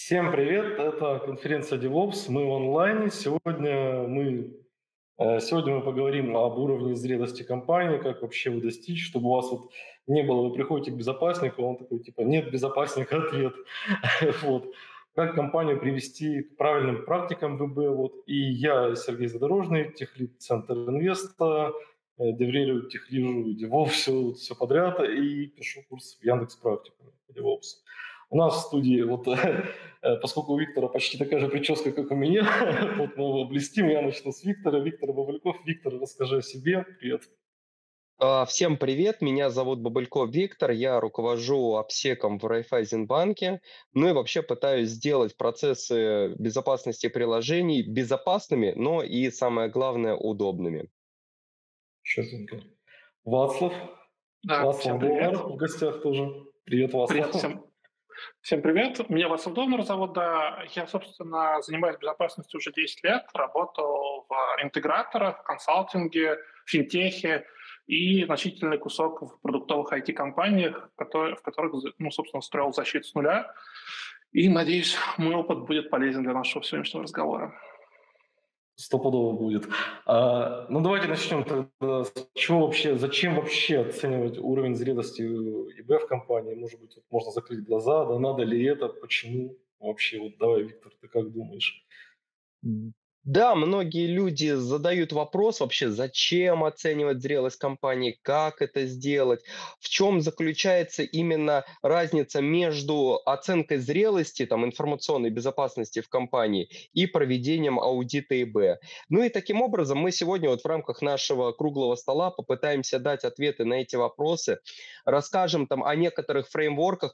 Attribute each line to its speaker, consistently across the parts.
Speaker 1: Всем привет! Это конференция DevOps. Мы в онлайне. Сегодня мы поговорим об уровне зрелости компании, как вообще его достичь, чтобы у вас вот не было, вы приходите к безопаснику, он такой типа нет безопасника, ответ. Вот. Как компанию привести к правильным практикам ВБ. Вот. И я, Сергей Задорожный, техлид Центр Инвеста, деврелю, техлижу, DevOps, все подряд, и пишу курс в Яндекс Практику по DevOps. У нас в студии, вот, поскольку у Виктора почти такая же прическа, как у меня, вот мы его блестим, я начну с Виктора. Виктор Бабальков. Виктор, расскажи о себе. Привет.
Speaker 2: Всем привет, меня зовут Бабыльков Виктор, я руковожу обсеком в Райффайзенбанке, ну и вообще пытаюсь сделать процессы безопасности приложений безопасными, но и самое главное удобными.
Speaker 1: Четенько. Вацлав.
Speaker 3: Да, всем
Speaker 1: Вацлав
Speaker 3: привет.
Speaker 1: Долар в гостях тоже. Привет,
Speaker 3: Привет
Speaker 1: Вацлав.
Speaker 3: всем привет. Меня Васил Довнер зовут, да. Я, собственно, занимаюсь безопасностью уже 10 лет, работал в интеграторах, консалтинге, финтехе и значительный кусок в продуктовых IT-компаниях, в которых, ну, собственно, строил защиту с нуля. И, надеюсь, мой опыт будет полезен для нашего сегодняшнего разговора.
Speaker 1: Стопудово будет. Ну, давайте начнем тогда с чего вообще, зачем вообще оценивать уровень зрелости ИБ в компании? Может быть, вот можно закрыть глаза, да, надо ли это, почему вообще? Вот давай, Виктор, ты как думаешь?
Speaker 2: Да, многие люди задают вопрос вообще, зачем оценивать зрелость компании, как это сделать, в чем заключается именно разница между оценкой зрелости, там, информационной безопасности в компании и проведением аудита ИБ. Ну и таким образом мы сегодня вот в рамках нашего круглого стола попытаемся дать ответы на эти вопросы, расскажем там о некоторых фреймворках,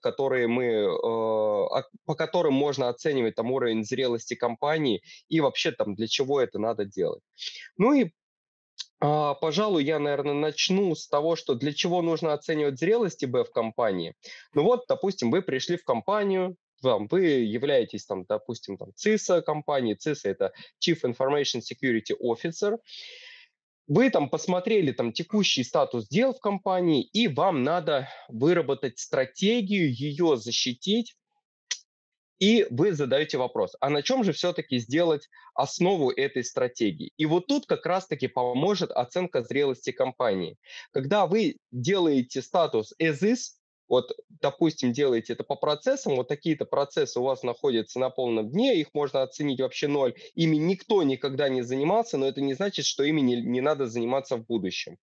Speaker 2: по которым можно оценивать там уровень зрелости компании, и вообще там для чего это надо делать. Ну и пожалуй, я, наверное, начну с того, что для чего нужно оценивать зрелость ИБ в компании. Ну вот, допустим, вы пришли в компанию, вы являетесь там, допустим, там CISO компании, CISO это Chief Information Security Officer, вы там посмотрели там текущий статус дел в компании, и вам надо выработать стратегию, ее защитить, и вы задаете вопрос, а на чем же все-таки сделать основу этой стратегии? И вот тут как раз-таки поможет оценка зрелости компании. Когда вы делаете статус as is, вот, допустим, делаете это по процессам, вот такие-то процессы у вас находятся на полном дне, их можно оценить вообще ноль, ими никто никогда не занимался, но это не значит, что ими не надо заниматься в будущем.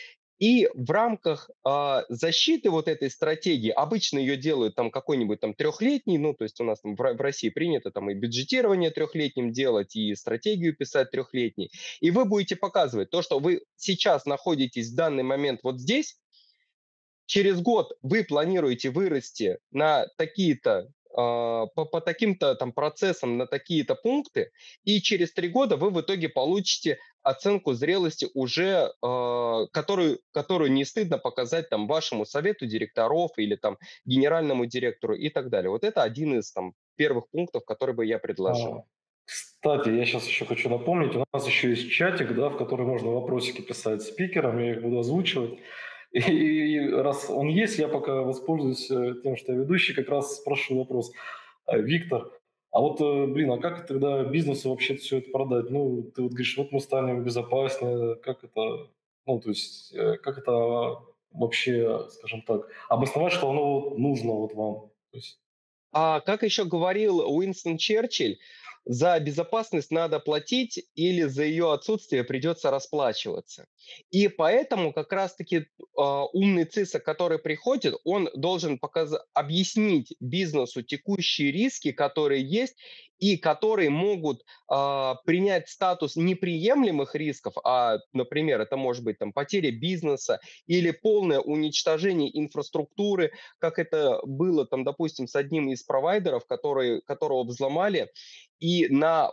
Speaker 2: И в рамках защиты вот этой стратегии, обычно ее делают там какой-нибудь там трехлетний, ну, то есть у нас там в России принято там и бюджетирование трехлетним делать, и стратегию писать трехлетней. И вы будете показывать то, что вы сейчас находитесь в данный момент вот здесь, через год вы планируете вырасти на такие-то по таким-то там процессам на такие-то пункты, и через 3 года вы в итоге получите оценку зрелости уже, которую не стыдно показать там вашему совету директоров или там генеральному директору и так далее. Вот это один из там первых пунктов, который бы я предложил.
Speaker 1: Кстати, я сейчас еще хочу напомнить, у нас еще есть чатик, да, в который можно вопросики писать спикерам, я их буду озвучивать. И раз он есть, я пока воспользуюсь тем, что я ведущий, как раз спрошу вопрос. Виктор, а вот, блин, а как тогда бизнесу вообще все это продать? Ну, ты вот говоришь, вот мы станем безопаснее, как это, ну, то есть, как это вообще, скажем так, обосновать, что оно вот нужно вот вам? То есть,
Speaker 2: А как еще говорил Уинстон Черчилль, за безопасность надо платить или за ее отсутствие придется расплачиваться. И поэтому как раз-таки умный ЦИСО, который приходит, он должен объяснить бизнесу текущие риски, которые есть, и которые могут принять статус неприемлемых рисков, например, это может быть там, потеря бизнеса или полное уничтожение инфраструктуры, как это было, там, допустим, с одним из провайдеров, которого взломали, и на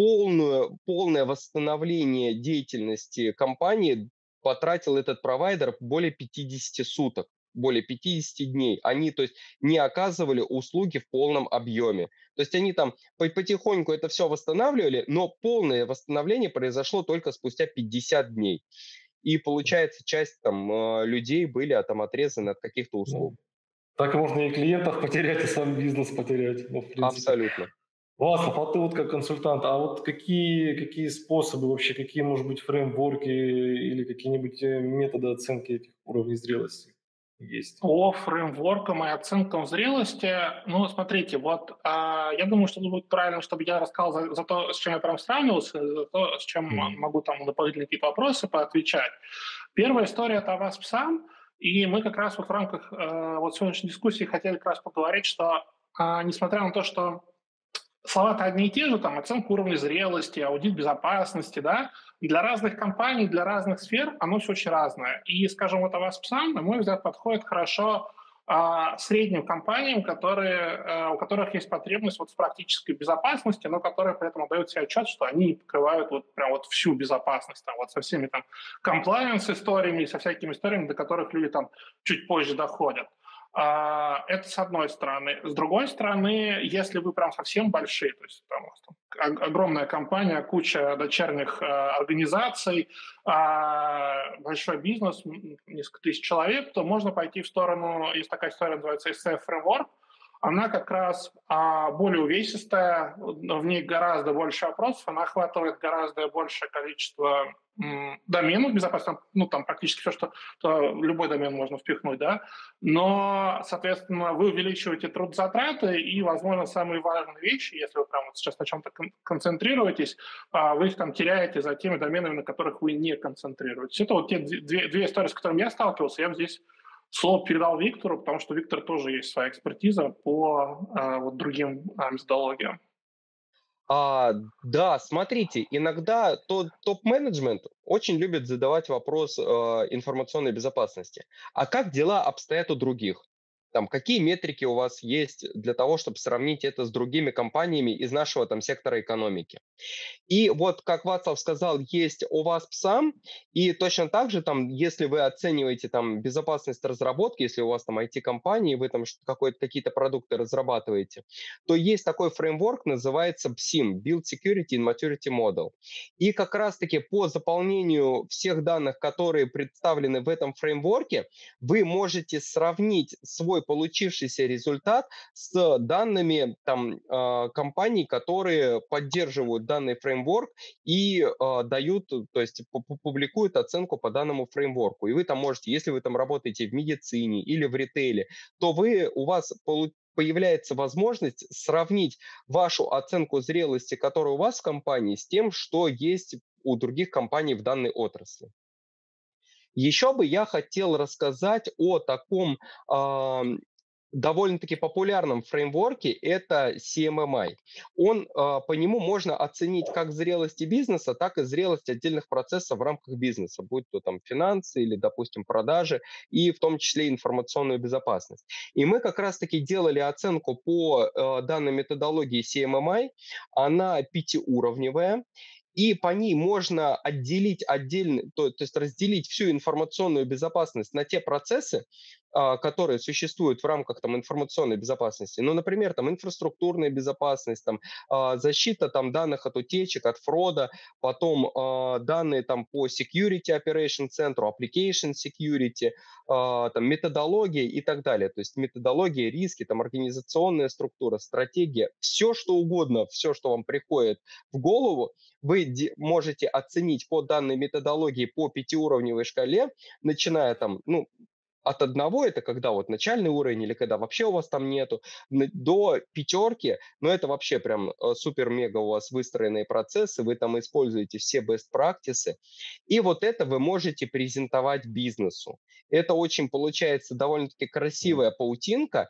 Speaker 2: полное восстановление деятельности компании потратил этот провайдер более 50 суток, более 50 дней. Они, то есть, не оказывали услуги в полном объеме. То есть они там потихоньку это все восстанавливали, но полное восстановление произошло только спустя 50 дней. И получается, часть там людей были там отрезаны от каких-то услуг.
Speaker 1: ну, Так можно и клиентов потерять, и сам бизнес потерять, ну, в принципе.
Speaker 2: Абсолютно.
Speaker 1: Васлов, а ты вот как консультант, а вот какие способы вообще, какие, может быть, фреймворки или какие-нибудь методы оценки этих уровней зрелости есть?
Speaker 3: По фреймворкам и оценкам зрелости, ну, смотрите, вот я думаю, что будет правильно, чтобы я рассказал за то, с чем я прям сравнивался, за то, с чем
Speaker 1: Мгм.
Speaker 3: могу там на дополнительные какие-то вопросы поотвечать. Первая история – это Avast сам, и мы как раз вот в рамках вот сегодняшней дискуссии хотели как раз поговорить, что несмотря на то, что слова-то одни и те же, там, оценка уровня зрелости, аудит безопасности, да, для разных компаний, для разных сфер оно все очень разное. И, скажем, вот Avast, на мой взгляд, подходит хорошо средним компаниям, у которых есть потребность вот в практической безопасности, но которые при этом отдают себе отчет, что они не покрывают вот прям вот всю безопасность, там, вот со всеми там комплаенс-историями, со всякими историями, до которых люди там чуть позже доходят. Это с одной стороны. С другой стороны, если вы прям совсем большие, то есть там, у вас там огромная компания, куча дочерних организаций, большой бизнес, несколько тысяч человек, то можно пойти в сторону, есть такая история, называется SF Framework, она как раз более увесистая, в ней гораздо больше вопросов, она охватывает гораздо большее количество доменов безопасности, ну, там практически все, что любой домен можно впихнуть, да, но, соответственно, вы увеличиваете трудозатраты и, возможно, самые важные вещи, если вы прямо вот сейчас на чем-то концентрируетесь, вы их там теряете за теми доменами, на которых вы не концентрируетесь. Это вот те две истории, с которыми я сталкивался. Я бы здесь слово передал Виктору, потому что Виктор тоже есть своя экспертиза по вот другим методологиям.
Speaker 2: А, да, смотрите, иногда топ-менеджмент очень любит задавать вопрос информационной безопасности. А как дела обстоят у других? Там, какие метрики у вас есть для того, чтобы сравнить это с другими компаниями из нашего там сектора экономики? И вот, как Вацлав сказал, есть у вас сам, и точно так же, там, если вы оцениваете там безопасность разработки, если у вас там IT-компания, вы там какие-то продукты разрабатываете, то есть такой фреймворк, называется BSIM, Build Security and Maturity Model. И как раз-таки по заполнению всех данных, которые представлены в этом фреймворке, вы можете сравнить свой получившийся результат с данными там, компаний, которые поддерживают данный фреймворк и дают, то есть публикуют оценку по данному фреймворку. И вы там можете, если вы там работаете в медицине или в ритейле, то у вас появляется возможность сравнить вашу оценку зрелости, которая у вас в компании, с тем, что есть у других компаний в данной отрасли. Еще бы я хотел рассказать о таком довольно-таки популярном фреймворке, это CMMI. По нему можно оценить как зрелости бизнеса, так и зрелость отдельных процессов в рамках бизнеса, будь то там финансы или, допустим, продажи, и в том числе информационную безопасность. И мы как раз-таки делали оценку по данной методологии CMMI. Она пятиуровневая, и по ней можно отделить отдельно, то есть разделить всю информационную безопасность на те процессы, которые существуют в рамках там, информационной безопасности. Ну, например, там, инфраструктурная безопасность, там, защита там, данных от утечек, от фрода, потом данные там, по Security Operation Center, Application Security, там, методология и так далее. То есть методология, риски, там, организационная структура, стратегия, все что угодно, все, что вам приходит в голову, вы можете оценить по данной методологии по пятиуровневой шкале, начиная там, ну, от одного, это когда вот начальный уровень или когда вообще у вас там нету, до пятерки, но это вообще прям супер-мега у вас выстроенные процессы, вы там используете все best practices, и вот это вы можете презентовать бизнесу. Это очень получается довольно-таки красивая паутинка.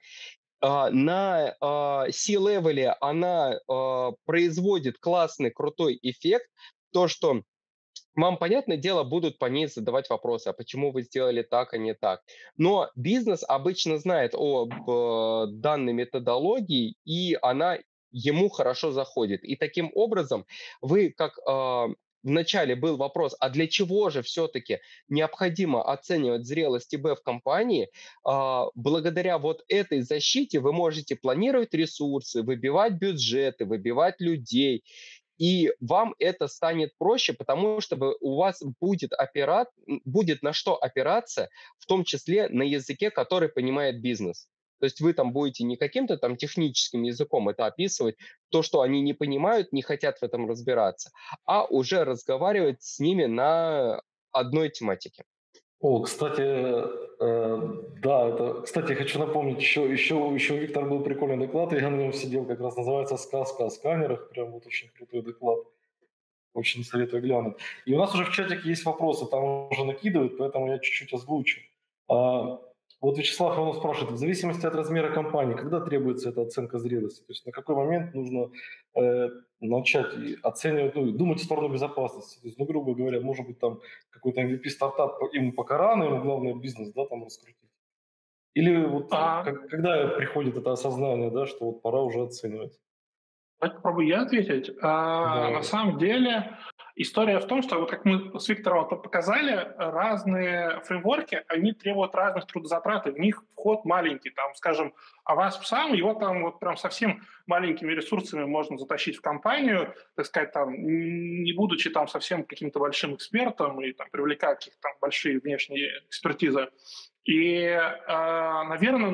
Speaker 2: На C-левеле она производит классный, крутой эффект, то, что вам, понятное дело, будут по ней задавать вопросы, а почему вы сделали так, а не так. Но бизнес обычно знает об данной методологии, и она ему хорошо заходит. И таким образом вы, как вначале был вопрос, а для чего же все-таки необходимо оценивать зрелость ИБ в компании, благодаря вот этой защите вы можете планировать ресурсы, выбивать бюджеты, выбивать людей, и вам это станет проще, потому что у вас будет на что опираться, в том числе на языке, который понимает бизнес. То есть вы там будете не каким-то там техническим языком это описывать, то, что они не понимают, не хотят в этом разбираться, а уже разговаривать с ними на одной тематике.
Speaker 1: О, кстати, да, это, кстати, хочу напомнить, еще у Виктора был прикольный доклад, я на нем сидел, как раз называется «Сказка о сканерах», прям вот очень крутой доклад, очень советую глянуть. И у нас уже в чатике есть вопросы, там уже накидывают, поэтому я чуть-чуть озвучу. А, вот Вячеслав Иванов спрашивает, в зависимости от размера компании, когда требуется эта оценка зрелости? То есть на какой момент нужно начать оценивать, ну, думать в сторону безопасности? То есть, ну, грубо говоря, может быть, там какой-то MVP-стартап, ему пока рано, ему главное бизнес, да, там раскрутить. Или вот когда приходит это осознание, да, что вот пора уже оценивать?
Speaker 3: Давайте попробую я ответить.
Speaker 1: Да.
Speaker 3: На самом деле история в том, что вот как мы с Виктором показали, разные фреймворки, они требуют разных трудозатрат, и в них вход маленький. Там, скажем, Avasp сам, его там вот прям совсем маленькими ресурсами можно затащить в компанию, так сказать, там, не будучи там совсем каким-то большим экспертом и там привлекать каких-то там большие внешние экспертизы. И, наверное,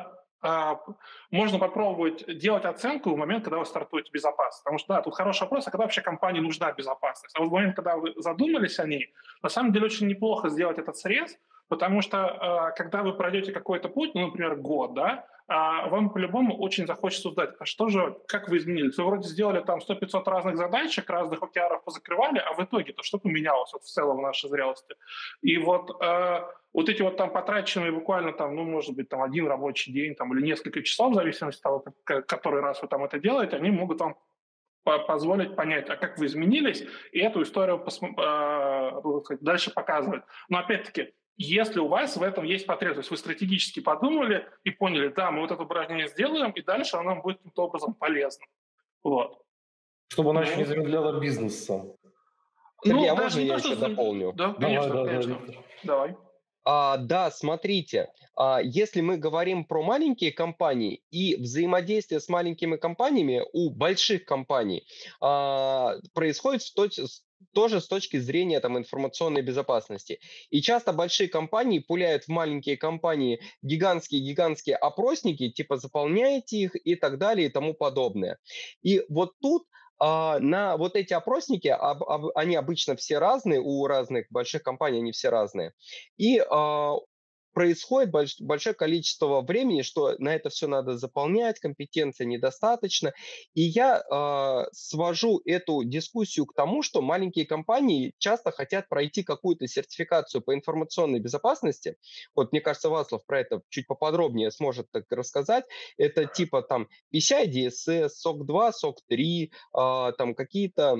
Speaker 3: можно попробовать делать оценку в момент, когда вы стартуете безопасность. Потому что, да, тут хороший вопрос, а когда вообще компании нужна безопасность? А вот в момент, когда вы задумались о ней, на самом деле очень неплохо сделать этот срез, потому что когда вы пройдете какой-то путь, ну, например, год, да, вам по-любому очень захочется узнать, а что же, как вы изменились? Вы вроде сделали там 100-500 разных задачек, разных OKR позакрывали, а в итоге-то что поменялось вот в целом в нашей зрелости? И вот эти вот там потраченные буквально там, ну, может быть, там один рабочий день там, или несколько часов, в зависимости от того, который раз вы там это делаете, они могут вам позволить понять, а как вы изменились, и эту историю дальше показывать. Но опять-таки, если у вас в этом есть потребность, то есть вы стратегически подумали и поняли, да, мы вот это упражнение сделаем, и дальше оно нам будет каким-то образом полезно. Вот.
Speaker 1: Чтобы она еще не замедляла бизнес сам.
Speaker 2: Сергей, можно я еще дополню?
Speaker 3: Да, конечно, конечно.
Speaker 1: Виктор.
Speaker 3: Давай.
Speaker 2: Да, смотрите, если мы говорим про маленькие компании и взаимодействие с маленькими компаниями у больших компаний происходит тоже с точки зрения там, информационной безопасности. И часто большие компании пуляют в маленькие компании гигантские опросники, типа заполняйте их и так далее и тому подобное. И вот тут на вот эти опросники, они обычно все разные, у разных больших компаний они все разные. И происходит большое количество времени, что на это все надо заполнять, компетенции недостаточно. И я свожу эту дискуссию к тому, что маленькие компании часто хотят пройти какую-то сертификацию по информационной безопасности. Вот мне кажется, Вацлав про это чуть поподробнее сможет так рассказать. Это типа там PCI DSS, SOC 2, SOC 3, там какие-то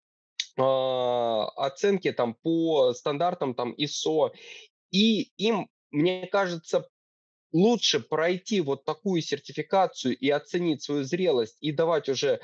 Speaker 2: оценки там по стандартам там ISO. И им, мне кажется, лучше пройти вот такую сертификацию и оценить свою зрелость и давать уже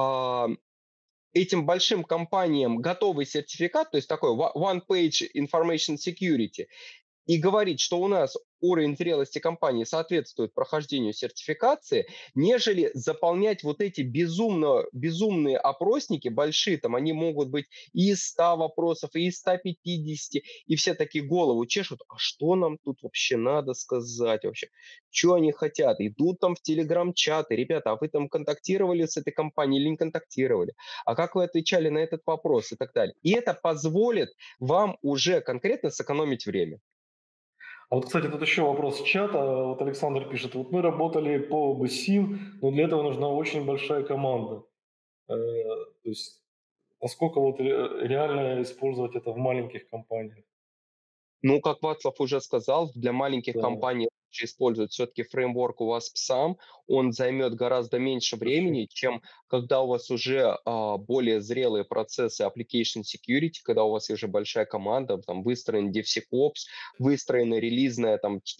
Speaker 2: этим большим компаниям готовый сертификат, то есть такой one-page information security, и говорить, что у нас уровень зрелости компании соответствует прохождению сертификации, нежели заполнять вот эти безумные опросники большие, там они могут быть и из 100 вопросов, и из 150, и все такие голову чешут, а что нам тут вообще надо сказать вообще, что они хотят, идут там в телеграм-чаты, ребята, а вы там контактировали с этой компанией или не контактировали, а как вы отвечали на этот вопрос и так далее. И это позволит вам уже конкретно сэкономить время.
Speaker 1: А вот, кстати, тут еще вопрос с чата. Вот Александр пишет, вот мы работали по BSIN, но для этого нужна очень большая команда. То есть насколько вот реально использовать это в маленьких компаниях?
Speaker 2: Ну, как Вацлав уже сказал, для маленьких
Speaker 1: Да.
Speaker 2: компаний лучше использовать все-таки фреймворк у вас сам. Он займет гораздо меньше времени, чем когда у вас уже более зрелые процессы application security, когда у вас уже большая команда, там выстроен DevSecOps, выстроена релизная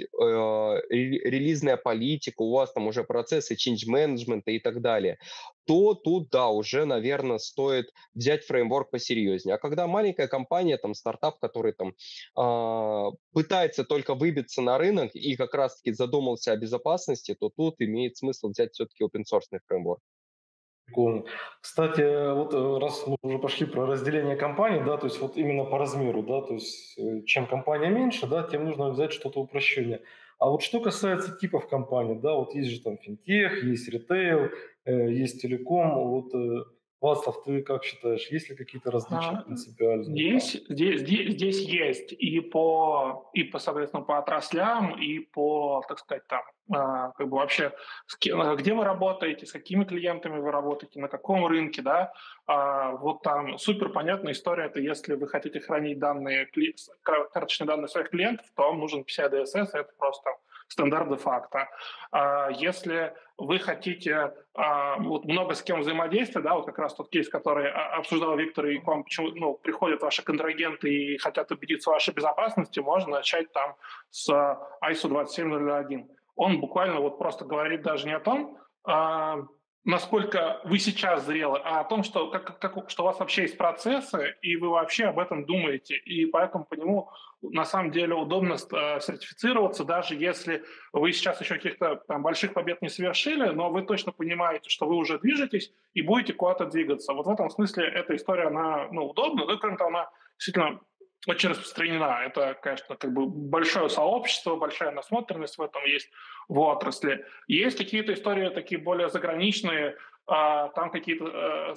Speaker 2: политика, у вас там уже процессы change management и так далее, то тут, да, уже, наверное, стоит взять фреймворк посерьезнее. А когда маленькая компания, там, стартап, который там пытается только выбиться на рынок и как раз-таки задумался о безопасности, то тут имеет смысл взять все-таки open-source фреймворк.
Speaker 1: Прикольно. Кстати, вот раз мы уже пошли про разделение компаний, да, то есть вот именно по размеру, да, то есть чем компания меньше, да, тем нужно взять что-то упрощение. А вот что касается типов компаний, да, вот есть же там финтех, есть ритейл, есть телеком. Вот, Вацлав, ты как считаешь, есть ли какие-то различия
Speaker 3: А,
Speaker 1: принципиальные там?
Speaker 3: здесь есть соответственно, по отраслям, и по, так сказать, там, как бы вообще, где вы работаете, с какими клиентами вы работаете, на каком рынке, да. Вот там супер понятная история, это если вы хотите хранить карточные данные своих клиентов, то вам нужен PCI DSS, это просто стандарт де-факто. Если вы хотите вот много с кем взаимодействия, да, вот как раз тот кейс, который обсуждал Виктор, и к вам приходят ваши контрагенты и хотят убедиться в вашей безопасности, можно начать там с ISO 27001. Он буквально вот просто говорит даже не о том, насколько вы сейчас зрелы, а о том, что, что у вас вообще есть процессы, и вы вообще об этом думаете. И поэтому по нему на самом деле удобно сертифицироваться, даже если вы сейчас еще каких-то там больших побед не совершили, но вы точно понимаете, что вы уже движетесь и будете куда-то двигаться. Вот в этом смысле эта история, она удобна, но и кроме того, она действительно очень распространена. Это, конечно, как бы большое сообщество, большая насмотренность в этом есть в отрасли. Есть какие-то истории такие более заграничные, там какие-то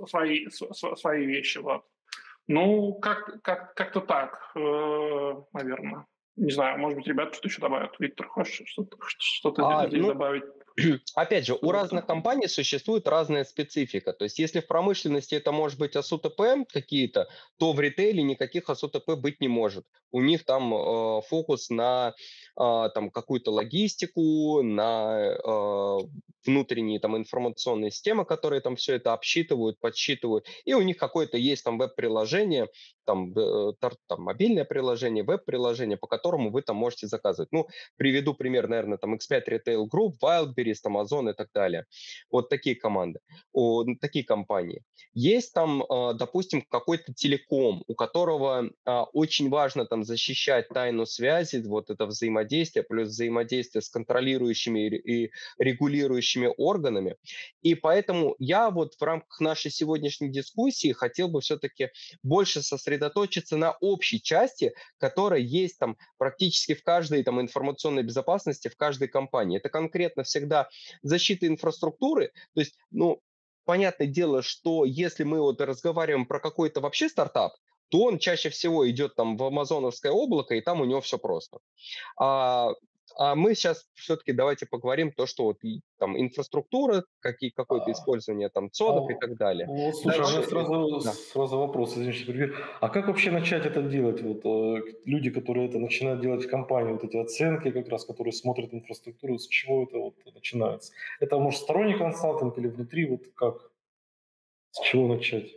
Speaker 3: свои вещи. Вот. Ну, как-то так, наверное. Не знаю, может быть, ребята что-то еще добавят. Виктор, хочешь что-то здесь
Speaker 2: Ну,
Speaker 3: добавить?
Speaker 2: опять же, у разных компаний существует разная специфика. То есть, если в промышленности это может быть АСУТП какие-то, то в ритейле никаких АСУТП быть не может. У них там фокус на там какую-то логистику, на внутренние там информационные системы, которые там все это обсчитывают, подсчитывают. И у них какое-то есть там веб-приложение, там мобильное приложение, веб-приложение, по которому вы там можете заказывать. Ну, приведу пример, наверное, там X5 Retail Group, Wildberries, Amazon и так далее. Вот такие команды, такие компании. Есть там, допустим, какой-то телеком, у которого очень важно там защищать тайну связи, вот это взаимодействие, плюс взаимодействие с контролирующими и регулирующими органами. И поэтому я вот в рамках нашей сегодняшней дискуссии хотел бы все-таки больше сосредоточиться на общей части, которая есть там практически в каждой там информационной безопасности, в каждой компании. Это конкретно всегда защита инфраструктуры. То есть, понятное дело, что если мы вот разговариваем про какой-то вообще стартап, то он чаще всего идет там в амазоновское облако, и там у него все просто. А, а мы сейчас все-таки давайте поговорим то, что вот там инфраструктура, какое-то использование там
Speaker 1: А
Speaker 2: цодов и так далее.
Speaker 1: вот, слушай, у меня
Speaker 2: Дальше, да.
Speaker 1: сразу вопрос, извини, что перебью. А как вообще начать это делать? Вот, люди, которые это начинают делать в компании, вот эти оценки как раз, которые смотрят инфраструктуру, с чего это вот начинается? Это, может, сторонний консалтинг или внутри, вот как? С чего начать?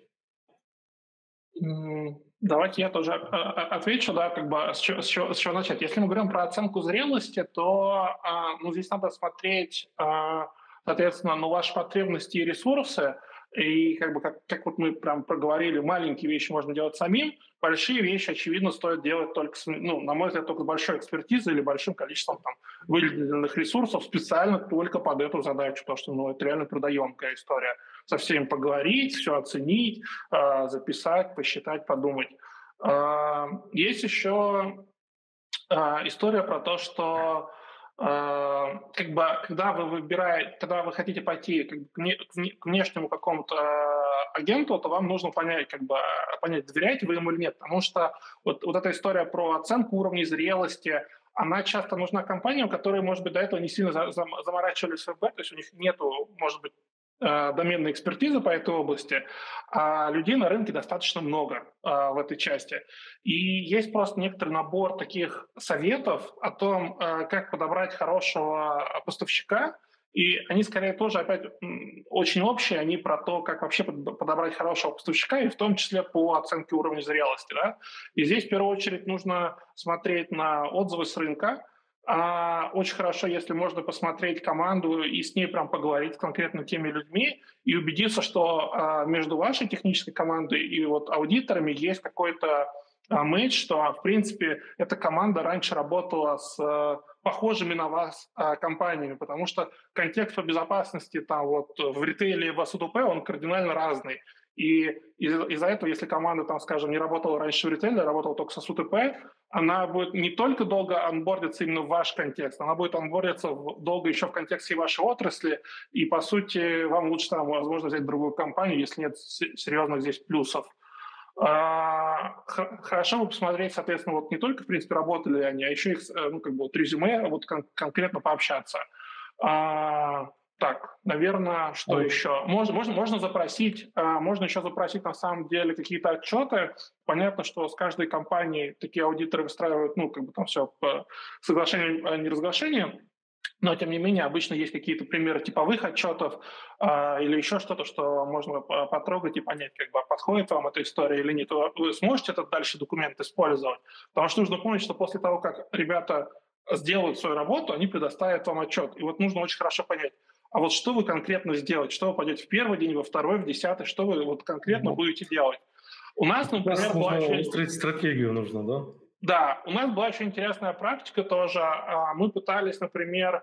Speaker 3: Давайте я тоже отвечу, да, как бы с чего начать. Если мы говорим про оценку зрелости, то здесь надо смотреть, соответственно, на ваши потребности и ресурсы. И как бы как вот мы прям проговорили, маленькие вещи можно делать самим, большие вещи, очевидно, стоит делать только, на мой взгляд, только с большой экспертизой или большим количеством там выделенных ресурсов специально только под эту задачу, потому что это реально трудоемкая история. Со всеми поговорить, все оценить, записать, посчитать, подумать. Есть еще история про то, что как бы, когда вы хотите пойти к внешнему какому-то агенту, то вам нужно понять, доверяете вы ему или нет. Потому что вот эта история про оценку уровней зрелости, она часто нужна компаниям, которые, может быть, до этого не сильно заморачивались в ФБ, то есть у них нету, может быть, доменной экспертизы по этой области, а людей на рынке достаточно много в этой части. И есть просто некоторый набор таких советов о том, как подобрать хорошего поставщика, и они скорее тоже, опять, очень общие, они про то, как вообще подобрать хорошего поставщика, и в том числе по оценке уровня зрелости. Да? И здесь в первую очередь нужно смотреть на отзывы с рынка. Очень хорошо, если можно посмотреть команду и с ней прям поговорить с конкретно теми людьми и убедиться, что между вашей технической командой и вот аудиторами есть какой-то матч, что, в принципе, эта команда раньше работала с похожими на вас компаниями, потому что контекст по безопасности там вот в ритейле и в АСУТП, он кардинально разный. И из-за этого, если команда, там, скажем, не работала раньше в ритейле, а работала только с УТП, она будет не только долго анбордиться именно в ваш контекст, она будет анбордиться долго еще в контексте вашей отрасли, и, по сути, вам лучше, там, возможно, взять другую компанию, если нет серьезных здесь плюсов. Хорошо бы посмотреть, соответственно, вот не только, в принципе, работали они, а еще их, ну, как бы, вот резюме, вот конкретно пообщаться. Так, наверное, что еще? Можно запросить, можно еще запросить, на самом деле, какие-то отчеты. Понятно, что с каждой компанией такие аудиторы выстраивают, ну, как бы там все по соглашению о неразглашении. Но, тем не менее, обычно есть какие-то примеры типовых отчетов или еще что-то, что можно потрогать и понять, как бы, подходит вам эта история или нет. Вы сможете этот дальше документ использовать? Потому что нужно помнить, что после того, как ребята сделают свою работу, они предоставят вам отчет. И вот нужно очень хорошо понять, а вот что вы конкретно сделаете? Что вы пойдете в первый день, во второй, в 10-й? Что вы вот конкретно будете делать? У нас, например, была
Speaker 1: выстроить стратегию нужно, да?
Speaker 3: Да, у нас была очень интересная практика тоже. Мы пытались, например,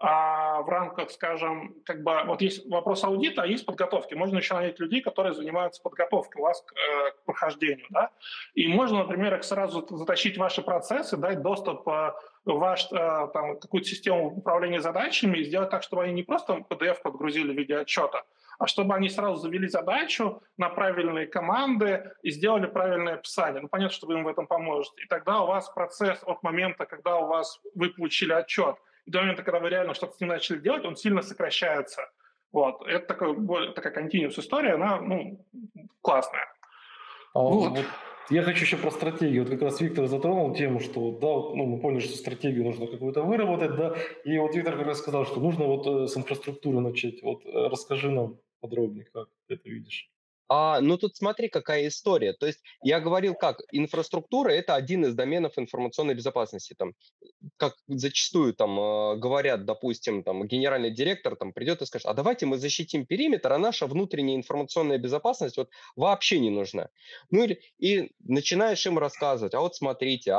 Speaker 3: в рамках, скажем, как бы вот есть вопрос аудита, а есть подготовки. Можно еще нанять людей, которые занимаются подготовкой у вас к прохождению, да. И можно, например, их сразу затащить в ваши процессы, дать доступ в ваш там какую-то систему управления задачами и сделать так, чтобы они не просто PDF подгрузили в виде отчета, а чтобы они сразу завели задачу на правильные команды и сделали правильное описание. Ну, понятно, что вы им в этом поможете. И тогда у вас процесс от момента, когда вы получили отчет, и до момента, когда вы реально что-то с ним начали делать, он сильно сокращается. Вот. Это такая континуус история, она классная.
Speaker 1: Вот. Я хочу еще про стратегию. Вот как раз Виктор затронул тему, что да, мы поняли, что стратегию нужно какую-то выработать, да, и вот Виктор как раз сказал, что нужно вот с инфраструктуры начать. Вот расскажи нам подробнее, как ты это видишь.
Speaker 2: Ну, тут смотри, какая история. То есть я говорил, как инфраструктура – это один из доменов информационной безопасности. Там, как зачастую там говорят, допустим, там генеральный директор там придет и скажет, а давайте мы защитим периметр, а наша внутренняя информационная безопасность вот вообще не нужна. Ну и начинаешь им рассказывать, а вот смотрите,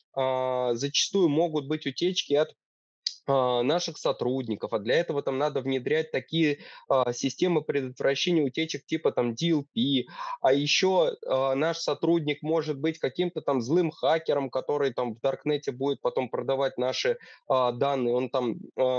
Speaker 2: зачастую могут быть утечки от наших сотрудников, а для этого там надо внедрять такие системы предотвращения утечек типа там DLP, а еще наш сотрудник может быть каким-то там злым хакером, который там в Даркнете будет потом продавать наши данные, он там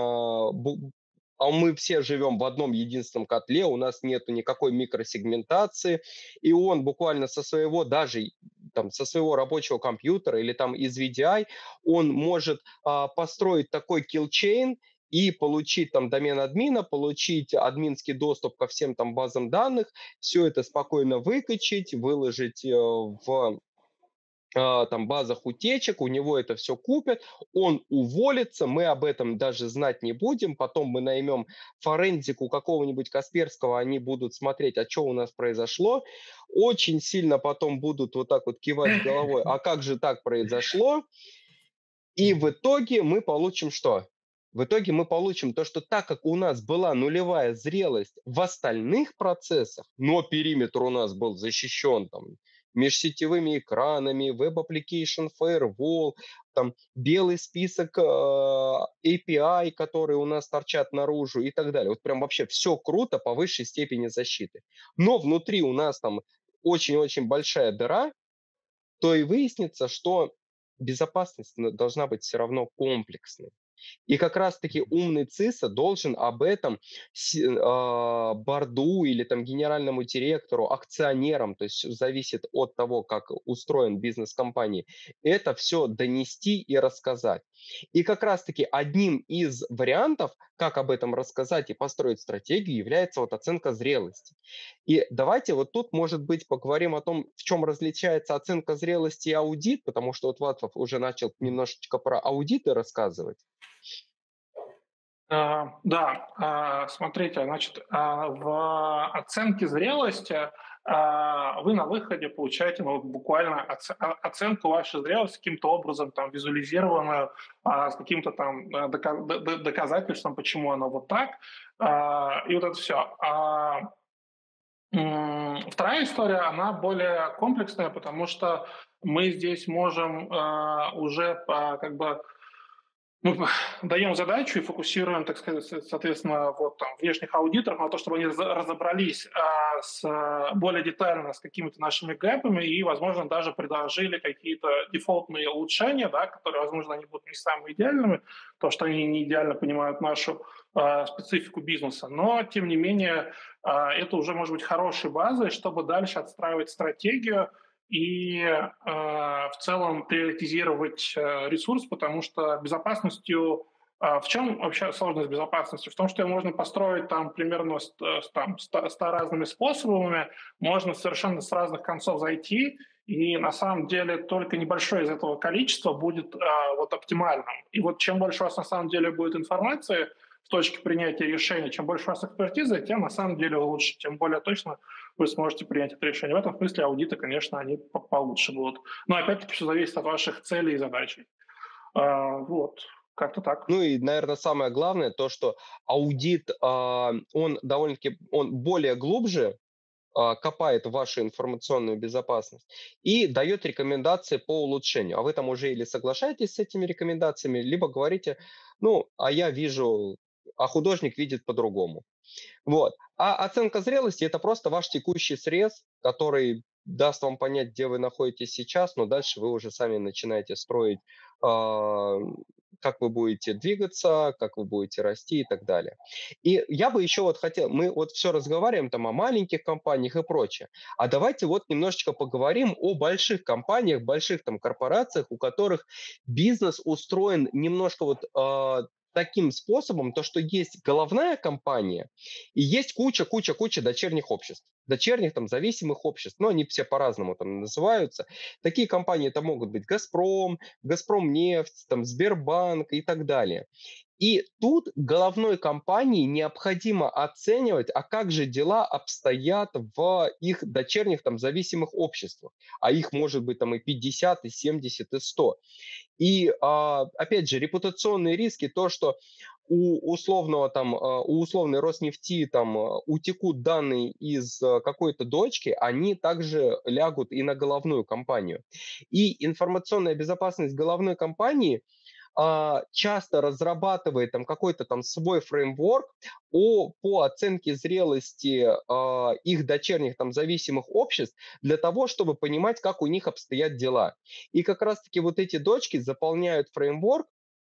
Speaker 2: а мы все живем в одном единственном котле, у нас нету никакой микросегментации, и он буквально со своего, даже там, со своего рабочего компьютера или там из VDI, он может построить такой киллчейн и получить там домен админа, получить админский доступ ко всем там базам данных, все это спокойно выкачать, выложить в там базах утечек, у него это все купят, он уволится, мы об этом даже знать не будем, потом мы наймем форензику какого-нибудь Касперского, они будут смотреть, а что у нас произошло, очень сильно потом будут вот так вот кивать головой, а как же так произошло, и в итоге мы получим что? В итоге мы получим то, что так как у нас была нулевая зрелость в остальных процессах, но периметр у нас был защищен там межсетевыми экранами, Web Application Firewall, там белый список API, которые у нас торчат наружу и так далее. Вот прям вообще все круто по высшей степени защиты. Но внутри у нас там очень-очень большая дыра, то и выяснится, что безопасность должна быть все равно комплексной. И как раз-таки умный ЦИСО должен об этом борду или там генеральному директору, акционерам, то есть зависит от того, как устроен бизнес компании, это все донести и рассказать. И как раз-таки одним из вариантов, как об этом рассказать и построить стратегию, является вот оценка зрелости. И давайте вот тут, может быть, поговорим о том, в чем различается оценка зрелости и аудит, потому что вот Вацлав уже начал немножечко про аудиты рассказывать.
Speaker 3: Да, смотрите, значит, в оценке зрелости вы на выходе получаете буквально оценку вашей зрелости каким-то образом там визуализированную, с каким-то там доказательством, почему оно вот так, и вот это все. Вторая история, она более комплексная, потому что мы здесь можем уже как бы Мы даем задачу и фокусируем, так сказать, соответственно, вот там внешних аудиторов на то, чтобы они разобрались более детально с какими-то нашими гэпами и, возможно, даже предложили какие-то дефолтные улучшения, да, которые, возможно, они будут не самыми идеальными, потому что они не идеально понимают нашу специфику бизнеса. Но, тем не менее, это уже может быть хорошей базой, чтобы дальше отстраивать стратегию и в целом приоритизировать ресурс, потому что безопасностью... В чем вообще сложность безопасности? В том, что ее можно построить там примерно 100 разными способами, можно совершенно с разных концов зайти, и на самом деле только небольшое из этого количества будет вот оптимальным. И вот чем больше у вас на самом деле будет информации в точке принятия решения, чем больше у вас экспертизы, тем на самом деле лучше, тем более точно вы сможете принять это решение. В этом смысле аудиты, конечно, они получше будут. Но опять-таки все зависит от ваших целей и задач. Вот, как-то так.
Speaker 2: Ну и, наверное, самое главное, то, что аудит, он довольно-таки, он более глубже копает в вашу информационную безопасность и дает рекомендации по улучшению. А вы там уже или соглашаетесь с этими рекомендациями, либо говорите, ну, а я вижу, а художник видит по-другому. Вот. А оценка зрелости – это просто ваш текущий срез, который даст вам понять, где вы находитесь сейчас, но дальше вы уже сами начинаете строить, а, как вы будете двигаться, как вы будете расти и так далее. И я бы еще вот хотел, мы вот все разговариваем там о маленьких компаниях и прочее, а давайте вот немножечко поговорим о больших компаниях, больших там корпорациях, у которых бизнес устроен немножко вот таким способом, то, что есть головная компания и есть куча дочерних обществ, дочерних там зависимых обществ, но они все по-разному там называются. Такие компании это могут быть «Газпром», «Газпромнефть», там, «Сбербанк» и так далее. И тут головной компании необходимо оценивать, а как же дела обстоят в их дочерних там зависимых обществах. А их может быть там и 50, и 70, и 100. И, опять же, репутационные риски, то, что у условного там, у условной Роснефти там утекут данные из какой-то дочки, они также лягут и на головную компанию. И информационная безопасность головной компании часто разрабатывает там какой-то там свой фреймворк по оценке зрелости их дочерних там зависимых обществ для того, чтобы понимать, как у них обстоят дела. И как раз-таки вот эти дочки заполняют фреймворк,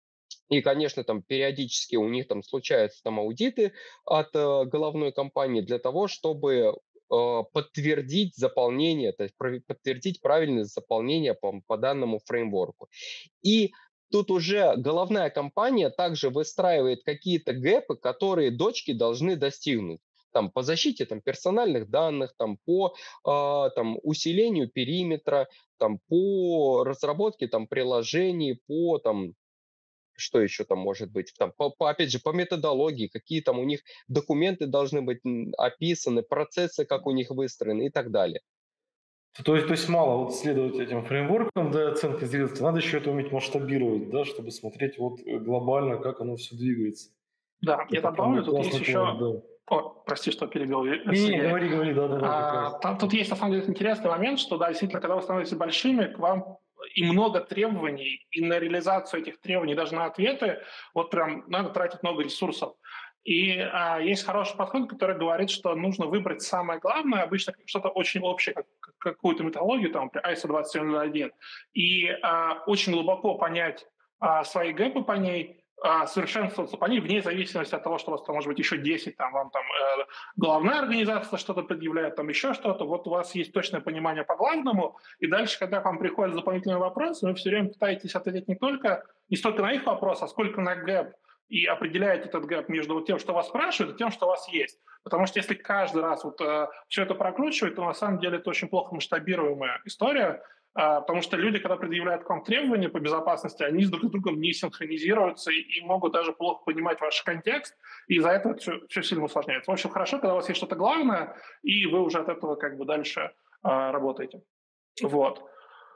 Speaker 2: и, конечно, там периодически у них там случаются там аудиты от головной компании для того, чтобы подтвердить заполнение, то есть подтвердить правильность заполнения по данному фреймворку. И тут уже головная компания также выстраивает какие-то гэпы, которые дочки должны достигнуть. Там, по защите там, персональных данных, там, по там, усилению периметра, там, по разработке там, приложений, по там, что еще там может быть, там, опять же, по методологии, какие там у них документы должны быть описаны, процессы, как у них выстроены и так далее.
Speaker 1: То есть мало вот следовать этим фреймворкам для оценки зрелости, надо еще это уметь масштабировать, да, чтобы смотреть вот глобально, как оно все двигается.
Speaker 3: Да, я
Speaker 1: Это
Speaker 3: добавлю,
Speaker 1: прям
Speaker 3: тут есть
Speaker 1: классный
Speaker 3: еще...
Speaker 1: план, да.
Speaker 3: О, прости, что перебил,
Speaker 1: Не,
Speaker 3: Сергей.
Speaker 1: говори, да.
Speaker 3: Тут есть, на самом деле, интересный момент, что, да, действительно, когда вы становитесь большими, к вам и много требований, и на реализацию этих требований, даже на ответы, вот прям надо тратить много ресурсов. И есть хороший подход, который говорит, что нужно выбрать самое главное, обычно что-то очень общее, какую-то методологию, там, например, ISO 27001, и очень глубоко понять свои гэпы по ней, совершенствоваться по ней вне зависимости от того, что у вас там может быть еще 10, там, вам там главная организация что-то предъявляет, там еще что-то, вот у вас есть точное понимание по главному, и дальше, когда к вам приходят дополнительные вопросы, вы все время пытаетесь ответить не столько на их вопрос, а сколько на гэп, и определяете этот гэп между вот тем, что вас спрашивают, и тем, что у вас есть. Потому что если каждый раз вот все это прокручивать, то на самом деле это очень плохо масштабируемая история, потому что люди, когда предъявляют к вам требования по безопасности, они друг с другом не синхронизируются и могут даже плохо понимать ваш контекст, и из-за этого все сильно усложняется. В общем, хорошо, когда у вас есть что-то главное, и вы уже от этого как бы дальше работаете. Вот.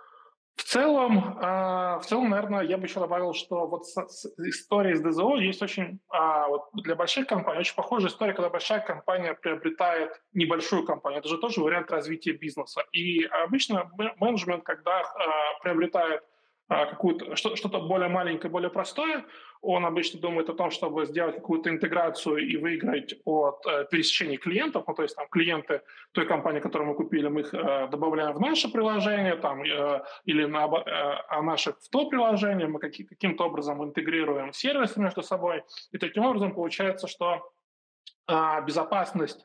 Speaker 3: В целом, наверное, я бы еще добавил, что вот история с ДЗО есть очень, вот для больших компаний, очень похожая история, когда большая компания приобретает небольшую компанию. Это же тоже вариант развития бизнеса. И обычно менеджмент, когда приобретает что-то более маленькое, более простое, он обычно думает о том, чтобы сделать какую-то интеграцию и выиграть от пересечения клиентов, ну, то есть там клиенты той компании, которую мы купили, мы их добавляем в наше приложение там, или наших в то приложение, мы каким-то образом интегрируем сервисы между собой, и таким образом получается, что безопасность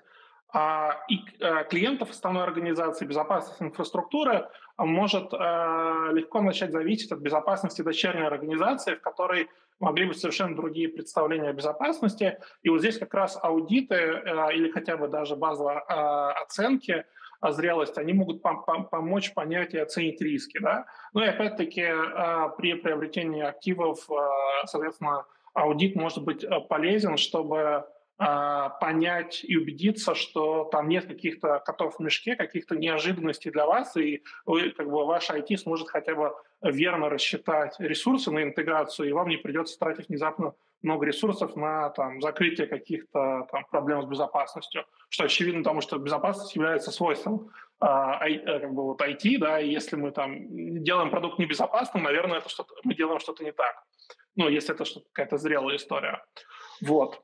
Speaker 3: клиентов основной организации, безопасность инфраструктуры может легко начать зависеть от безопасности дочерней организации, в которой могли быть совершенно другие представления о безопасности. И вот здесь как раз аудиты или хотя бы даже базовые оценки зрелости, они могут помочь понять и оценить риски. Да? Ну и опять-таки при приобретении активов, соответственно, аудит может быть полезен, чтобы понять и убедиться, что там нет каких-то котов в мешке, каких-то неожиданностей для вас, и вы, как бы, ваш IT сможет хотя бы верно рассчитать ресурсы на интеграцию, и вам не придется тратить внезапно много ресурсов на там, закрытие каких-то там, проблем с безопасностью, что очевидно, потому что безопасность является свойством как бы вот IT, да, и если мы там делаем продукт небезопасным, наверное, мы делаем что-то не так. Ну, если это какая-то зрелая история. Вот.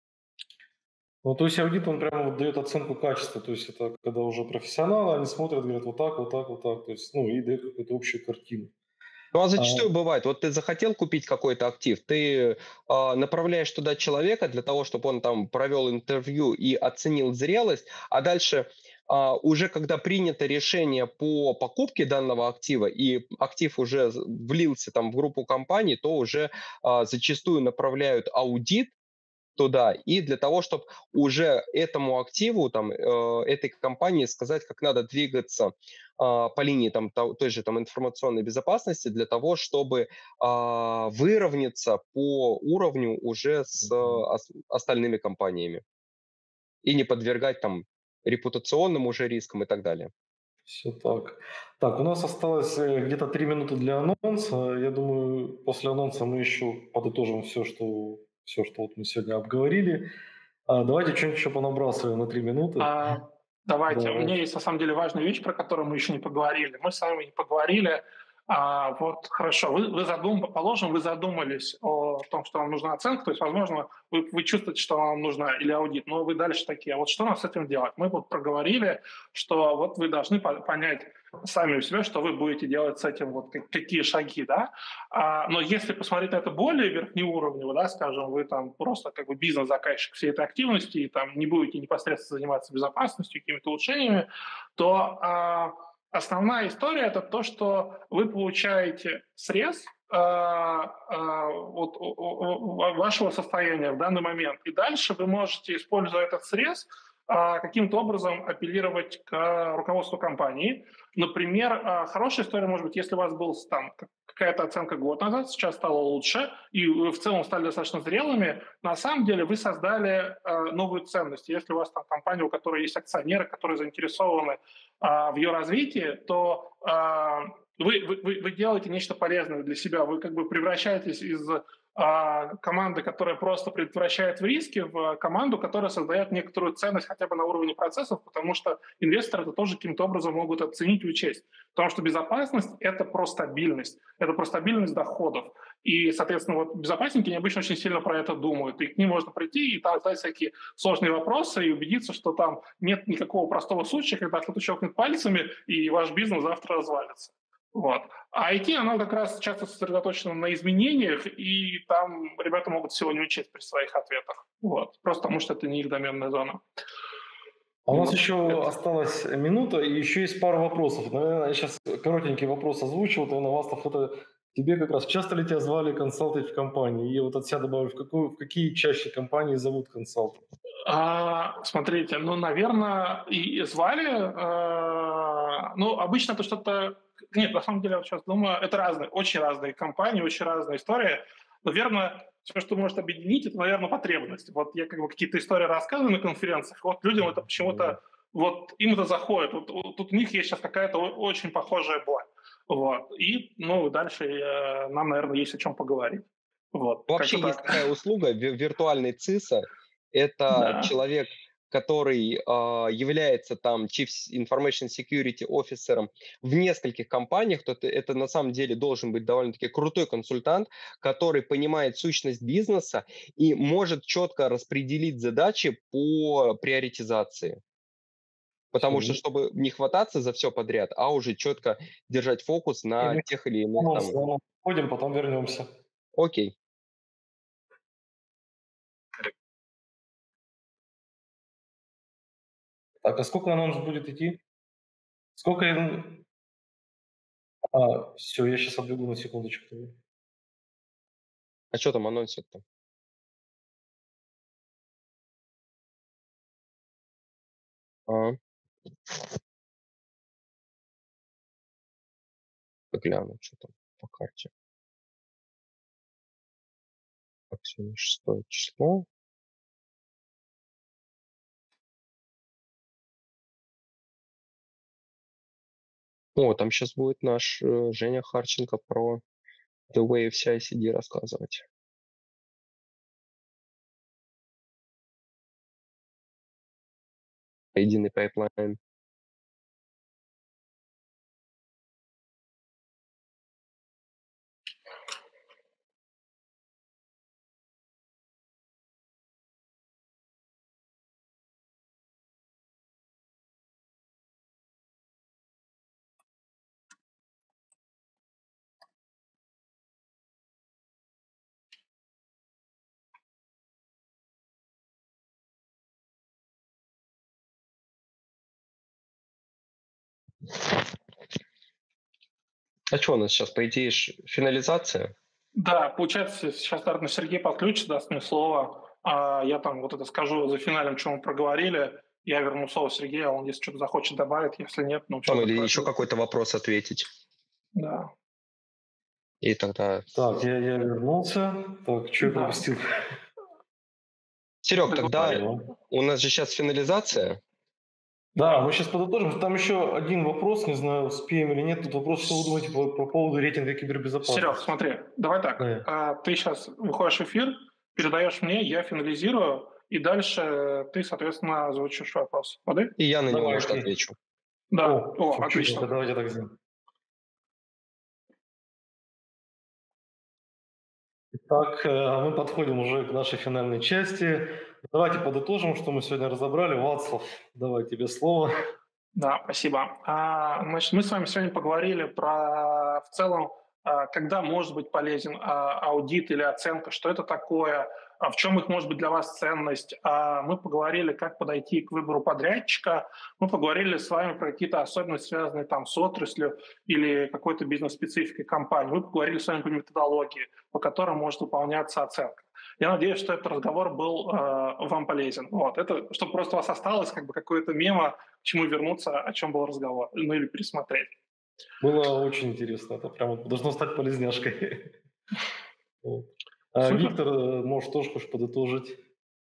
Speaker 1: Ну, то есть аудит, он прямо вот дает оценку качества, то есть это когда уже профессионалы, они смотрят, говорят, вот так, вот так, вот так, то есть, ну, и дают какую-то общую картину.
Speaker 2: Ну, а зачастую бывает, вот ты захотел купить какой-то актив, ты направляешь туда человека для того, чтобы он там провел интервью и оценил зрелость, а дальше уже когда принято решение по покупке данного актива, и актив уже влился там в группу компаний, то уже зачастую направляют аудит туда, и для того, чтобы уже этому активу, там, этой компании сказать, как надо двигаться по линии там, той же там, информационной безопасности, для того, чтобы выровняться по уровню уже с остальными компаниями и не подвергать там репутационным уже рискам и так далее.
Speaker 1: Все так. Так, у нас осталось где-то 3 минуты для анонса. Я думаю, после анонса мы еще подытожим все, что вот мы сегодня обговорили. Давайте что-нибудь еще понабрасываем на 3 минуты.
Speaker 3: Давайте.
Speaker 1: Да.
Speaker 3: У меня есть, на самом деле, важная вещь, про которую мы еще не поговорили. Мы с вами не поговорили. Вот хорошо, вы задумались о том, что вам нужна оценка, то есть, возможно, вы чувствуете, что вам нужна или аудит, но вы дальше такие, а вот что нам с этим делать? Мы вот проговорили, что вот вы должны понять сами у себя, что вы будете делать с этим, вот какие шаги, да? Но если посмотреть на это более верхнеуровнево, да, скажем, вы там просто как бы бизнес-заказчик всей этой активности и там не будете непосредственно заниматься безопасностью, какими-то улучшениями, то основная история – это то, что вы получаете срез вашего состояния в данный момент. И дальше вы можете, используя этот срез, каким-то образом апеллировать к руководству компании. Например, хорошая история может быть, если у вас был там какая-то оценка год назад, сейчас стало лучше, и вы в целом стали достаточно зрелыми, на самом деле вы создали новую ценность. Если у вас там компания, у которой есть акционеры, которые заинтересованы в ее развитии, то вы делаете нечто полезное для себя. Вы как бы превращаетесь из команды, которая просто предотвращает риски, в команду, которая создает некоторую ценность хотя бы на уровне процессов, потому что инвесторы это тоже каким-то образом могут оценить и учесть. Потому что безопасность – это про стабильность доходов. И, соответственно, вот безопасники необычно очень сильно про это думают. И к ним можно прийти и там задать всякие сложные вопросы и убедиться, что там нет никакого простого случая, когда кто-то щелкнет пальцами, и ваш бизнес завтра развалится. Вот. А IT, оно как раз часто сосредоточено на изменениях, и там ребята могут всего не учесть при своих ответах. Вот. Просто потому, что это не их доменная зона.
Speaker 1: А у нас еще осталась минута, и еще есть пара вопросов. Наверное, я сейчас коротенький вопрос озвучил. Наверное, Вастав, это тебе как раз. Часто ли тебя звали консалтить в компании? И вот от себя добавлю, в какие чаще компании зовут консалтинг?
Speaker 3: Смотрите, наверное, и звали. Обычно это что-то... Нет, на самом деле, я сейчас думаю, это очень разные компании, очень разная история. Наверное, все, что может объединить, это, наверное, потребность. Вот я как бы какие-то истории рассказываю на конференциях, вот людям это почему-то, вот им это заходит. Вот у них есть сейчас какая-то очень похожая боль. Вот. И, дальше нам, наверное, есть о чем поговорить. Вот.
Speaker 2: Вообще есть такая услуга, виртуальный ЦИСО. Это человек, который является там Chief Information Security Officer в нескольких компаниях, то это на самом деле должен быть довольно-таки крутой консультант, который понимает сущность бизнеса и может четко распределить задачи по приоритизации.
Speaker 1: Все,
Speaker 2: Потому что, чтобы не хвататься за все подряд, а уже четко держать фокус
Speaker 1: и
Speaker 2: на
Speaker 1: мы
Speaker 2: тех или иных там.
Speaker 1: ходим, потом вернемся.
Speaker 2: Окей.
Speaker 1: Так, а сколько анонс будет идти? Сколько я... все, я сейчас отбегу на секундочку.
Speaker 2: А что там анонсят-то? А, гляну, что там по карте. Так, сегодня 6 число. О, там сейчас будет наш Женя Харченко про The Way of CI/CD рассказывать. Единый пайплайн. А что у нас сейчас, по идее, финализация?
Speaker 3: Да, получается, сейчас, наверное, Сергей подключится, даст мне слово, а я там вот это скажу за финалем, что мы проговорили, я верну слово Сергею, а он, если что-то захочет, добавит, если нет, ну,
Speaker 2: Там
Speaker 3: что
Speaker 2: или
Speaker 3: такое.
Speaker 2: еще какой-то вопрос ответить.
Speaker 3: Да.
Speaker 2: И тогда...
Speaker 1: Так, я вернулся. Так, что я
Speaker 3: Да.
Speaker 1: пропустил?
Speaker 2: Серег, тогда
Speaker 1: Понял.
Speaker 2: у нас же сейчас финализация.
Speaker 1: Да, мы сейчас подытожим. Там еще один вопрос, не знаю, успеем или нет. Тут вопрос, что вы думаете по поводу рейтинга кибербезопасности?
Speaker 3: Серег, смотри, давай так.
Speaker 1: Да.
Speaker 3: Ты сейчас выходишь в эфир, передаешь мне, я финализирую, и дальше ты, соответственно, озвучишь вопрос. Воды?
Speaker 2: И я на него,
Speaker 1: Давай,
Speaker 2: может,
Speaker 1: окей.
Speaker 2: отвечу.
Speaker 3: Да.
Speaker 1: О,
Speaker 3: Отлично.
Speaker 1: чудненько, давайте так сделаем. Итак, мы подходим уже к нашей финальной части. Давайте подытожим, что мы сегодня разобрали. Вацлав, давай тебе слово.
Speaker 3: Да, спасибо. Значит, мы с вами сегодня поговорили про в целом, когда может быть полезен аудит или оценка, что это такое, в чем их может быть для вас ценность. Мы поговорили, как подойти к выбору подрядчика. Мы поговорили с вами про какие-то особенности, связанные там с отраслью или какой-то бизнес-спецификой компании. Мы поговорили с вами про методологии, по которым может выполняться оценка. Я надеюсь, что этот разговор был вам полезен. Вот. Это, чтобы просто у вас осталось как бы какое-то мемо, к чему вернуться, о чем был разговор, ну или пересмотреть.
Speaker 1: Было очень интересно. Это прямо должно стать полезняшкой.
Speaker 3: Супер.
Speaker 1: Виктор, может, тоже хочешь подытожить?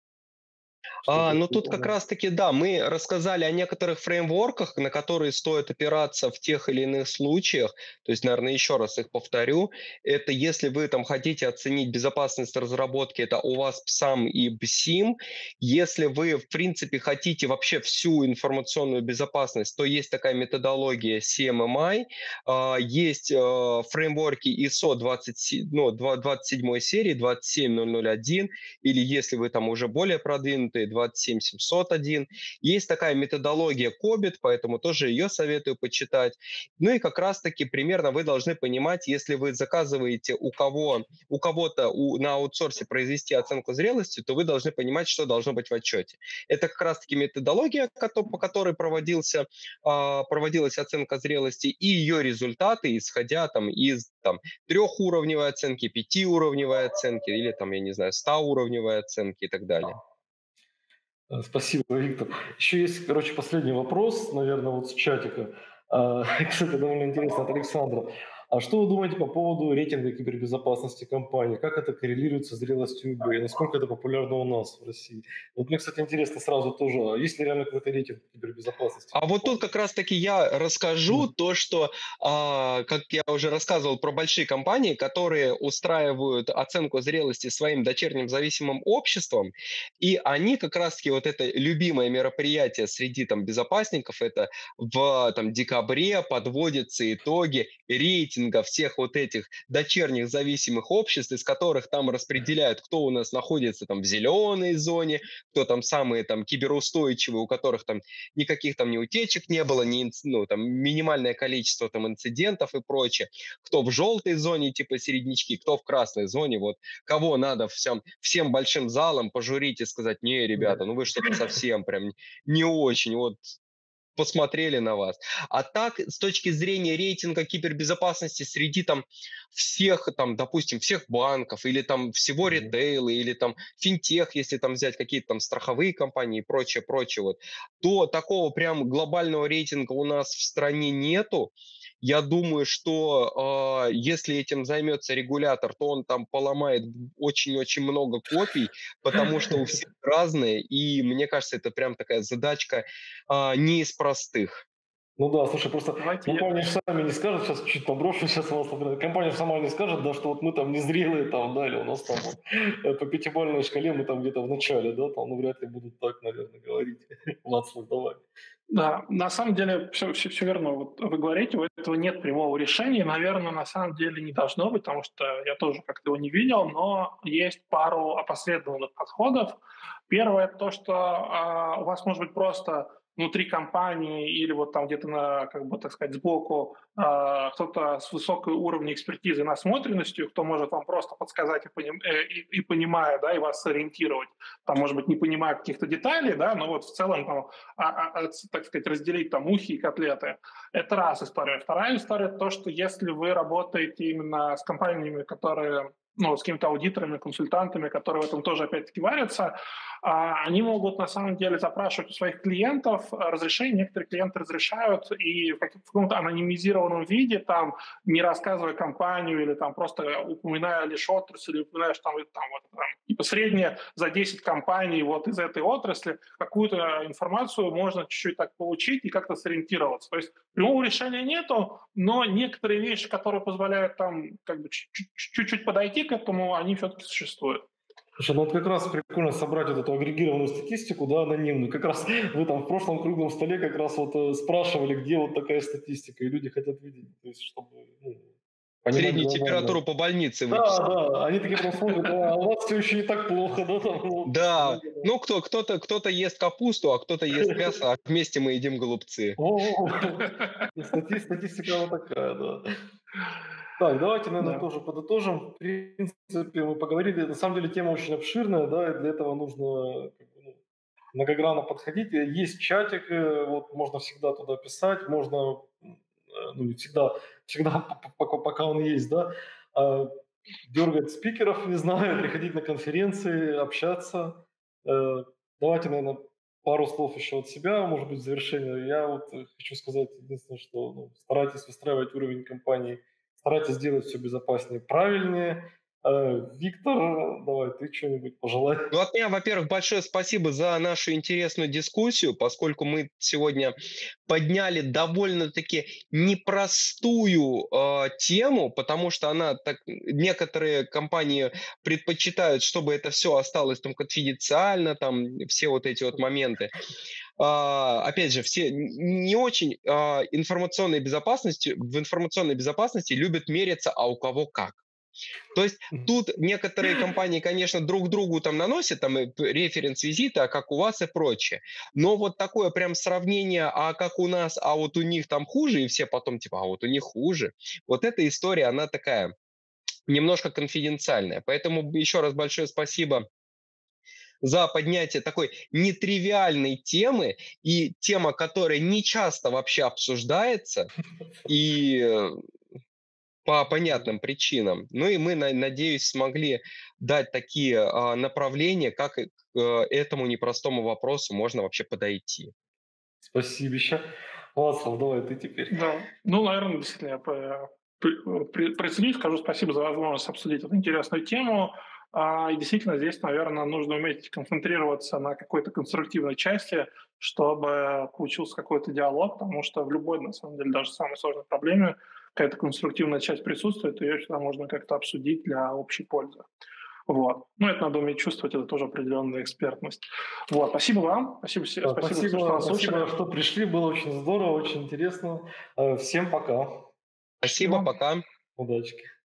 Speaker 2: Ну тут как раз-таки, да, мы рассказали о некоторых фреймворках, на которые стоит опираться в тех или иных случаях. То есть, наверное, еще раз их повторю. Это если вы там хотите оценить безопасность разработки, это OWASP SAM и BSIM. Если вы, в принципе, хотите вообще всю информационную безопасность, то есть такая методология CMMI. Есть фреймворки ISO 27 серии, 27001, или если вы там уже более продвинутые, 27701. Есть такая методология COBIT, поэтому тоже ее советую почитать. Ну и как раз-таки примерно вы должны понимать, если вы заказываете у кого-то на аутсорсе произвести оценку зрелости, то вы должны понимать, что должно быть в отчете. Это как раз-таки методология, по которой проводилась оценка зрелости, и ее результаты, исходя там из трехуровневой оценки, пятиуровневой оценки или там, я не знаю, 100-уровневой оценки и так далее.
Speaker 1: Спасибо, Виктор. Еще есть, последний вопрос, наверное, вот с чатика. Кстати, довольно интересно от Александра. А что вы думаете по поводу рейтинга кибербезопасности компаний? Как это коррелирует со зрелостью eBay? Насколько это популярно у нас в России? Вот мне, кстати, интересно сразу тоже, а есть ли реально какой-то рейтинг кибербезопасности
Speaker 2: А вот тут
Speaker 1: компаний?
Speaker 2: как раз-таки я расскажу
Speaker 1: Мгм.
Speaker 2: то, что, как я уже рассказывал про большие компании, которые устраивают оценку зрелости своим дочерним зависимым обществам, и они как раз-таки вот это любимое мероприятие среди там безопасников, это в там декабре подводятся итоги рейтинга всех вот этих дочерних зависимых обществ, из которых там распределяют, кто у нас находится там в зеленой зоне, кто там самые там киберустойчивые, у которых там никаких там ни утечек не было, ну, там минимальное количество там инцидентов и прочее. Кто в желтой зоне, типа середнячки, кто в красной зоне, вот кого надо всем большим залом пожурить и сказать, не, ребята, ну вы что-то совсем прям не очень, вот посмотрели на вас. А так, с точки зрения рейтинга кибербезопасности среди там всех, там, допустим, всех банков или там всего
Speaker 1: Мгм.
Speaker 2: ритейла или там финтех, если там взять какие-то там страховые компании и прочее, прочее, вот, то такого прям глобального рейтинга у нас в стране нету. Я думаю, что если этим займется регулятор, то он там поломает очень-очень много копий, потому что у всех разные, и мне кажется, это прям такая задачка не из простых.
Speaker 1: Ну да, слушай, просто
Speaker 3: Давайте я...
Speaker 1: компания же сами не скажет, сейчас чуть поброшу, сейчас вас, например, компания же сама не скажет, да, что вот мы там незрелые там, да, или у нас там вот, по пятибалльной шкале мы там где-то в начале, да, там, ну, вряд ли будут так, наверное, говорить. Вацлав, давай.
Speaker 3: Да, на самом деле все верно. Вот вы говорите, у этого нет прямого решения. Наверное, на самом деле не должно быть, потому что я тоже как-то его не видел, но есть пару опосредованных подходов. Первое то, что у вас может быть просто внутри компании или вот там где-то на, как бы, так сказать, сбоку кто-то с высокой уровнем экспертизы, насмотренностью, кто может вам просто подсказать и понимая, да, и вас сориентировать. Там, может быть, не понимая каких-то деталей, да, но вот в целом там так сказать, разделить там ухи и котлеты. Это раз история. Вторая история то, что если вы работаете именно с компаниями, которые ну, с какими-то аудиторами, консультантами, которые в этом тоже опять-таки варятся, они могут на самом деле запрашивать у своих клиентов разрешение. Некоторые клиенты разрешают и в каком-то анонимизированном виде, там, не рассказывая компанию или там просто упоминая лишь отрасль, или упоминая, что там вот, там, типа среднее за 10 компаний вот из этой отрасли, какую-то информацию можно чуть-чуть так получить и как-то сориентироваться. То есть прямого решения нету, но некоторые вещи, которые позволяют там как бы чуть-чуть подойти к этому, они все-таки существуют.
Speaker 1: Слушай, ну вот как раз прикольно собрать вот эту агрегированную статистику, да, анонимную. Как раз вы там в прошлом круглом столе как раз вот спрашивали, где вот такая статистика, и люди хотят видеть, то есть чтобы ну, понимать
Speaker 2: Среднюю
Speaker 1: глобально.
Speaker 2: температуру по больнице
Speaker 1: Да,
Speaker 2: выписать.
Speaker 1: да, они такие прям смотрят, а у вас все еще не так плохо, да, там, ну, вот,
Speaker 2: Да,
Speaker 1: много, да.
Speaker 2: ну кто-то ест капусту, а кто-то ест мясо, а вместе мы едим голубцы.
Speaker 1: Во-во-во. Статистика вот такая, да. Так, давайте, наверное,
Speaker 3: Да.
Speaker 1: тоже подытожим. В принципе, мы поговорили. На самом деле тема очень обширная, да, и для этого нужно как бы, ну, многогранно подходить. Есть чатик, вот можно всегда туда писать, можно, ну не всегда, всегда пока он есть, да, дергать спикеров, не знаю, приходить на конференции, общаться. Э, Давайте, наверное, пару слов еще от себя, может быть, в завершение. Я вот хочу сказать единственное, что ну, старайтесь выстраивать уровень компании, старайтесь делать все безопаснее, правильнее. Виктор, давай, ты что-нибудь пожелай.
Speaker 2: Ну, от меня, во-первых, большое спасибо за нашу интересную дискуссию, поскольку мы сегодня подняли довольно-таки непростую тему, потому что она так, некоторые компании предпочитают, чтобы это все осталось там конфиденциально, там все вот эти вот моменты. Опять же, все не очень информационной безопасности, в информационной безопасности любят мериться, а у кого как. То есть тут некоторые компании, конечно, друг другу там наносят там референс-визиты, а как у вас и прочее. Но вот такое прям сравнение, а как у нас, а вот у них там хуже, и все потом типа, а вот у них хуже. Вот эта история, она такая немножко конфиденциальная. Поэтому еще раз большое спасибо за поднятие такой нетривиальной темы и тема, которая не часто вообще обсуждается. И по понятным причинам. Ну и мы, надеюсь, смогли дать такие направления, как и к этому непростому вопросу можно вообще подойти.
Speaker 1: Спасибо еще. Вацлав, давай ты теперь.
Speaker 3: Да. Ну, наверное, действительно, я приценить, скажу спасибо за возможность обсудить эту интересную тему. И действительно, здесь, наверное, нужно уметь концентрироваться на какой-то конструктивной части, чтобы получился какой-то диалог, потому что в любой, на самом деле, даже самой сложной проблеме какая-то конструктивная часть присутствует, и ее всегда можно как-то обсудить для общей пользы. Вот. Ну, это надо уметь чувствовать, это тоже определенная экспертность. Вот. Спасибо вам. Спасибо, что нас слушали.
Speaker 1: Спасибо, что пришли. Было очень здорово, очень интересно. Всем пока.
Speaker 2: Спасибо, пока.
Speaker 1: Удачи.